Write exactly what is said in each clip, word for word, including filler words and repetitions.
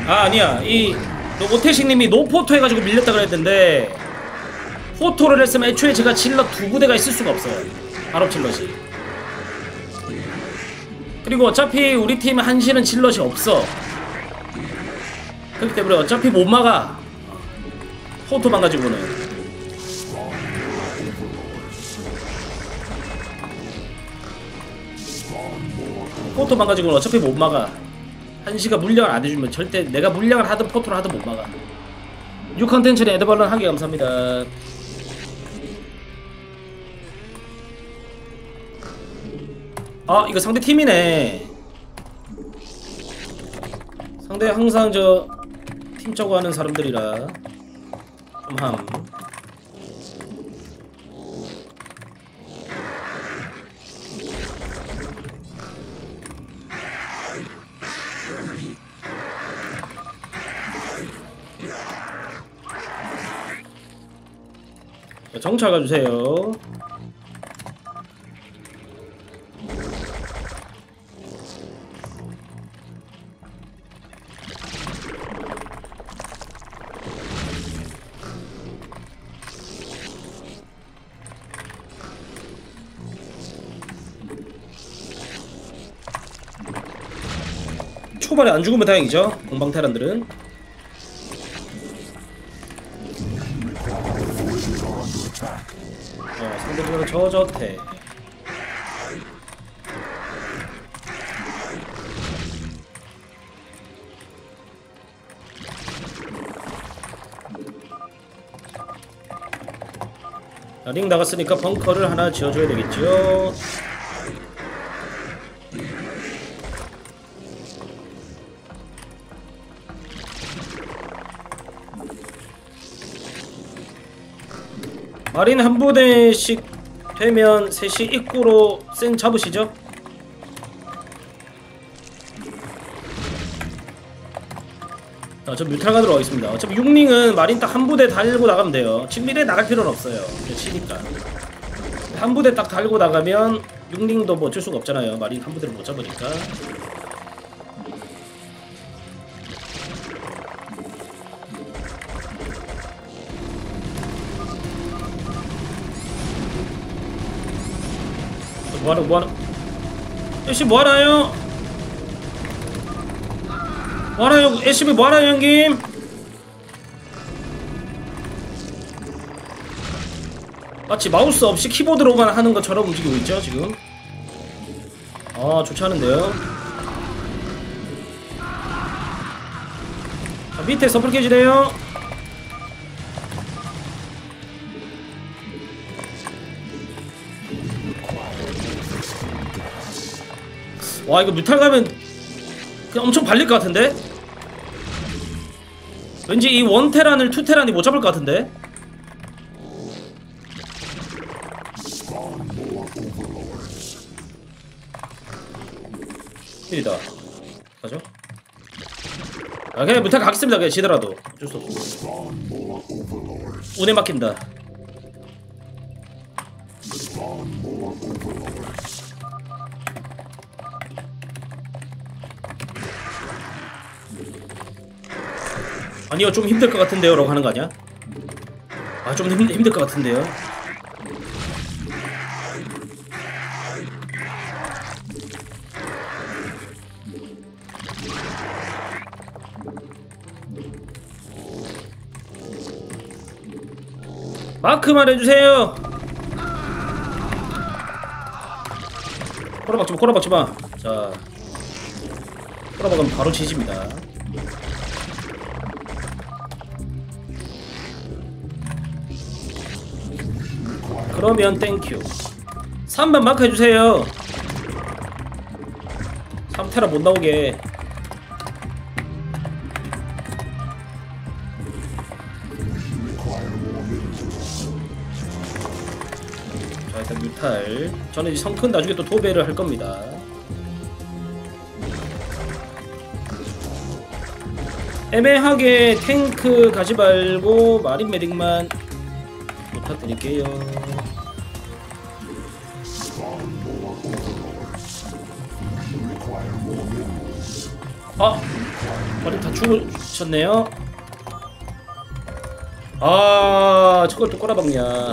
아 아니야 이 오태식님이 노포토 해가지고 밀렸다 그랬는데 포토를 했으면 애초에 제가 질럿 두 부대가 있을 수가 없어요. 발업 질럿이. 그리고 어차피 우리 팀 한시는 질럿이 없어. 그렇기 때문에 어차피 못 막아. 포토만 가지고는. 포토만 가지고는 어차피 못 막아. 한시가 물량을 안 해주면 절대 내가 물량을 하든 포토를 하든 못 막아. 뉴 컨텐츠는 에드벌런 하기 감사합니다. 아 이거 상대 팀이네. 상대 항상 저 팀 짜고 하는 사람들이라 좀 함. 정찰 가주세요. 초반에 안 죽으면 다행이죠. 공방 테란들은. 어, 상대적으로 저저태. 자, 링 나갔으니까 벙커를 하나 지어줘야 되겠죠. 마린 한 부대씩 되면 셋이 입구로 쌩 잡으시죠? 자, 저 뮤탈 가도록 하겠습니다. 어차피 육 링은 마린 딱 한 부대 달고 나가면 돼요. 칠 미리에 나갈 필요는 없어요. 치니까 한 부대 딱 달고 나가면 육 링도 뭐 어쩔 수가 없잖아요. 마린 한 부대를 못 잡으니까. 뭐하러 뭐하러 애쉬 뭐하나요? 뭐하나요? 애쉬비 뭐하나요 형님? 마치 마우스 없이 키보드로만 하는 것처럼 움직이고 있죠 지금. 아 좋지 않은데요. 자, 밑에 서플 깨지네요. 와 이거 뮤탈 가면 그냥 엄청 발릴 것 같은데? 왠지 이 원 테란을 투 테란이 못 잡을 것 같은데? 일이다 가죠? 아 그냥 뮤탈 가겠습니다. 그냥 지더라도 어쩔 수 없어. 운에 막힌다. 아니요 좀 힘들 것 같은데요 라고 하는 거 아니야? 아 좀 힘, 힘들 것 같은데요. 마크만 해주세요. 꼬라박지마 꼬라박지마. 자 꼬라박으면 바로 지집니다. 그러면 땡큐. 삼 번 마크 해주세요. 삼 테라 못 나오게. 자 일단 뮤탈. 저는 이제 성큰 나중에 또 도배를 할 겁니다. 애매하게 탱크 가지 말고 마린 메딕만 부탁드릴게요. 아, 마린 다 죽으셨네요. 아, 저걸 또 꼬라박냐.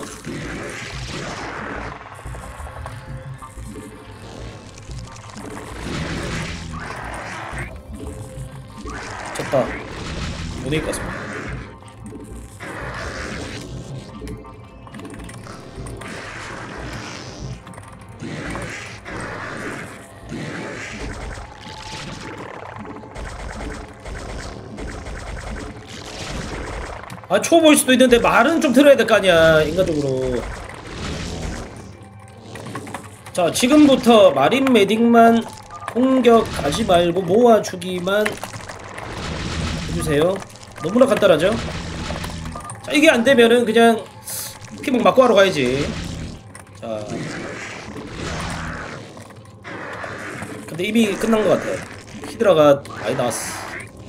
졌다. 못 이길 것 같습니다. 아, 초보일 수도 있는데 말은 좀 들어야 될 거 아니야, 인간적으로. 자, 지금부터 마린 메딕만 공격하지 말고 모아주기만 해주세요. 너무나 간단하죠? 자, 이게 안 되면은 그냥 피복 맞고 하러 가야지. 자, 근데 이미 끝난 것 같아. 히드라가 많이 나왔어.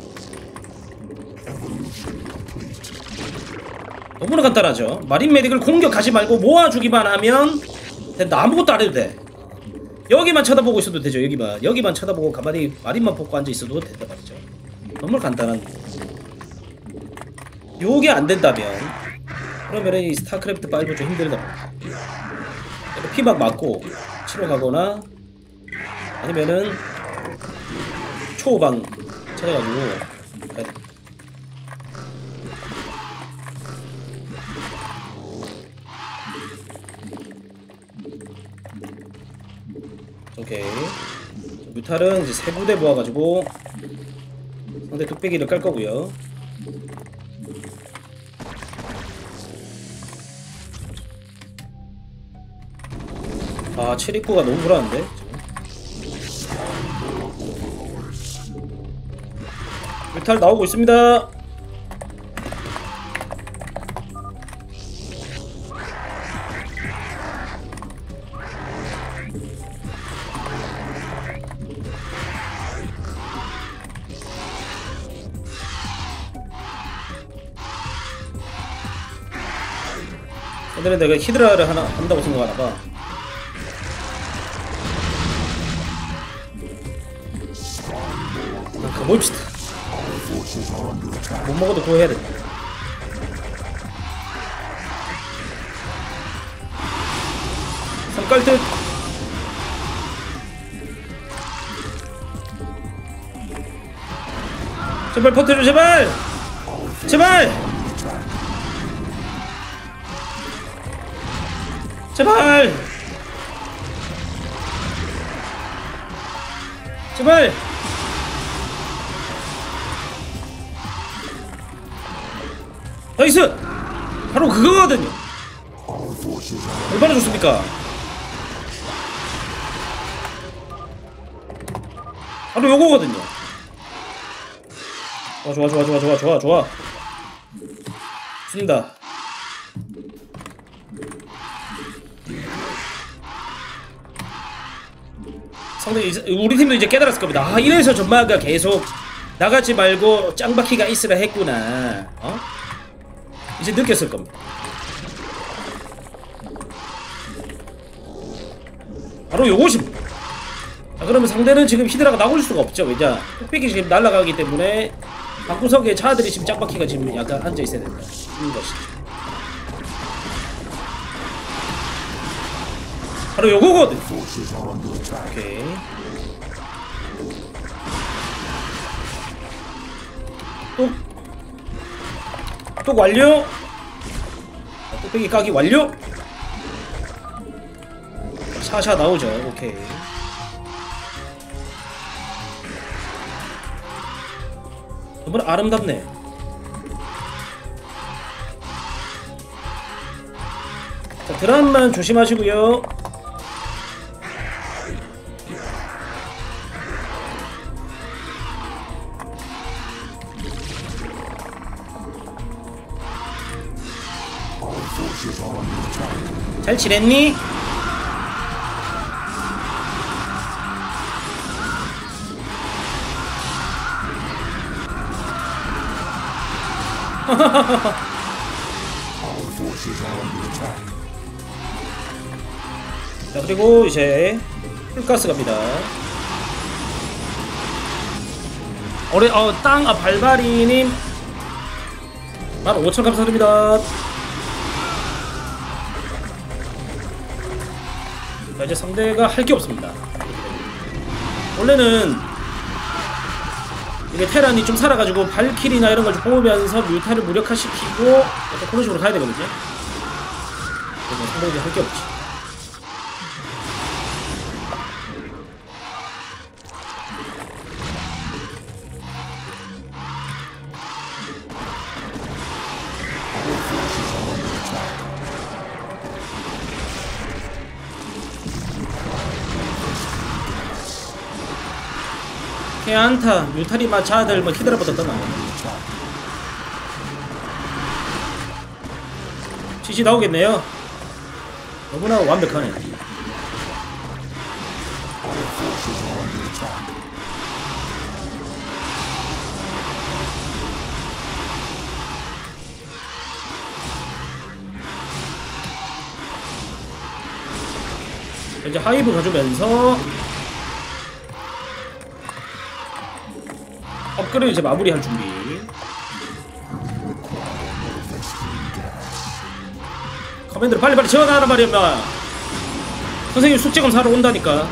너무나 간단하죠. 마린 메딕을 공격하지 말고 모아주기만 하면 된다. 아무것도 안 해도 돼. 여기만 쳐다보고 있어도 되죠. 여기만 여기만 쳐다보고 가만히 마린만 뽑고 앉아있어도 된다 말이죠. 너무 간단한. 요게 안 된다면 그러면 이 스타크래프트 파이브 좀 힘들다. 피막 맞고 치러 가거나 아니면은 초방 찾아가지고 가야 돼. 오케이. 뮤탈은 이제 세 부대 모아가지고 상대 뚝배기를 깔 거고요. 아, 칠 입구가 너무 불안한데? 뮤탈 나오고 있습니다. 오늘은 내가 히드라를 하나 한다고 생각하나봐. 가봅시다. 못 먹어도 그거 해야 돼. 삼깔듯. 제발 퍼뜨려, 제발! 제발! 제발! 제발! 나이스! 바로 그거거든요. 얼마나 좋습니까? 바로 요거거든요. 좋아 좋아 좋아 좋아 좋아 좋아 좋아 좋습니다. 상대 우리 팀도 이제 깨달았을 겁니다. 아, 이래서 전마가 계속 나가지 말고 짱바퀴가 있으라 했구나. 어? 이제 느꼈을 겁니다. 바로 요것입니다. 자, 그러면 상대는 지금 히드라가 나올 수가 없죠. 왜냐, 뚝배기 지금 날아가기 때문에 방구석에 차들이 지금 짱바퀴가 지금 약간 앉아 있어야 된다. 이 것이죠. 바로 요거거든. 오케이. 또, 또 완료. 뚝배기 까기 완료. 샤샤 나오죠. 오케이. 너무나 아름답네. 자, 드럼만 조심하시고요. 잘 지냈니? 자, 그리고 이제 풀가스 갑니다. 어레 어땅 아 발바리님 만 오천 감사드립니다. 자, 이제 상대가 할 게 없습니다. 원래는 이게 테란이 좀 살아가지고 발킬이나 이런 걸 좀 뽑으면서 뮤타를 무력화시키고 약간 그런 식으로 가야 되거든요. 그래서 상대들이 할 게 없지. 케안타, 뮤타리마, 자들, 뭐 히드라부터 떠나. 지시 나오겠네요. 너무나 완벽하네. 이제 하이브 가주면서 업그레이드 이제 마무리할 준비. 커맨드를 빨리빨리 지원하란 말이야 임마. 선생님 숙제 검사하러 온다니까.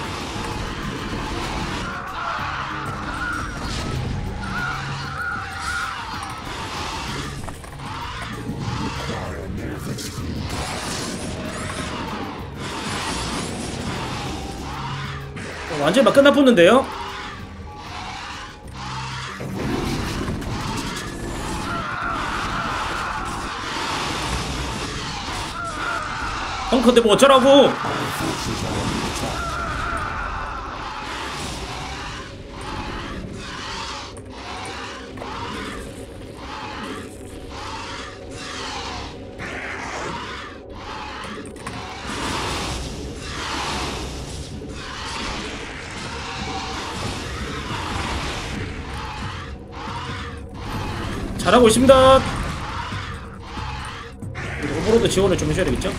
어, 완전히 막 끝나붙는데요? 펑커인데 뭐 어쩌라고. 잘하고 있습니다. 오버로드 지원을 좀 해줘야 되겠죠?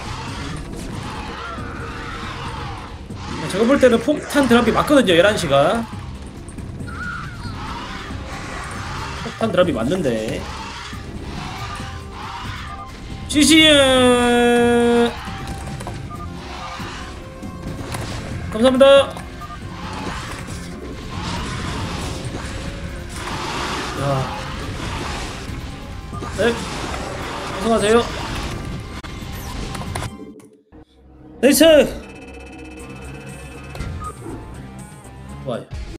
제가 볼 때는 폭탄 드랍이 맞거든요. 열한 시가 폭탄 드랍이 맞는데 지시에 감사합니다. 야. 네, 고생하세요. 나이스. 좋아요.